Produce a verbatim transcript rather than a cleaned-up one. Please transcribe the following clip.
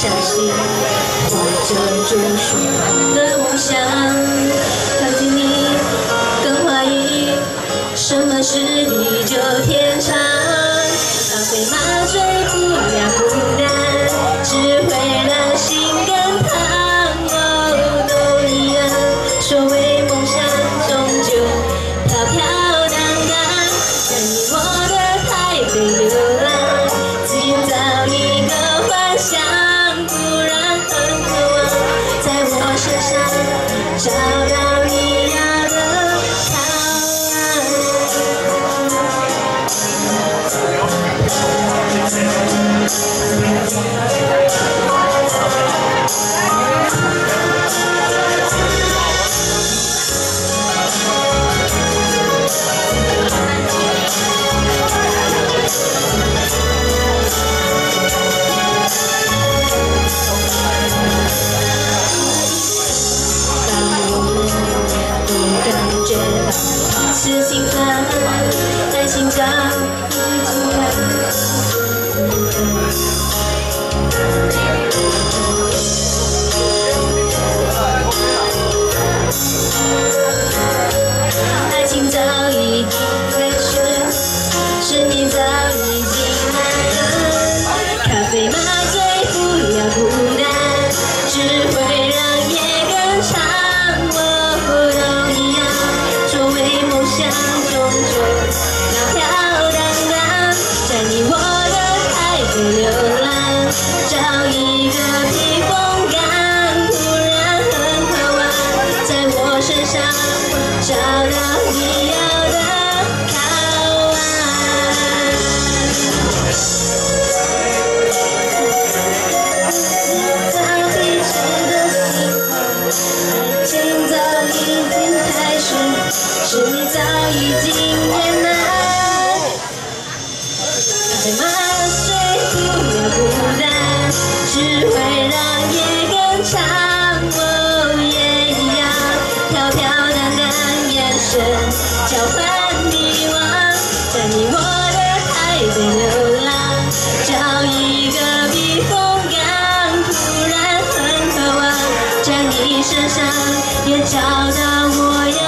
相信，怀着追寻的梦想，靠近你，更怀疑什么是地久天长。咖啡麻醉不了孤单，只会让心更烫。哦，都一样，所谓梦想终究飘飘荡荡，在你我的台北流浪，只找一个幻想，突然很渴望，在我身上找到你要的答是心脏，爱情长，已经开。爱情早已经开始，十年早已经来了。咖啡麻醉不了孤单，只会让夜更长。我都一样。梦想终究飘飘荡荡，在你我的台北流浪，找一个避风港，突然很渴望，在我身上找到你要的答案。找彼此的喜欢，爱情早已经开始。是你早已经厌难，咖啡麻醉不了孤单，只会让夜更长。哦，也一样，飘飘荡荡，眼神交换迷惘，在你我的台北流浪，找一个避风港，突然很渴望，在你身上也找到我要。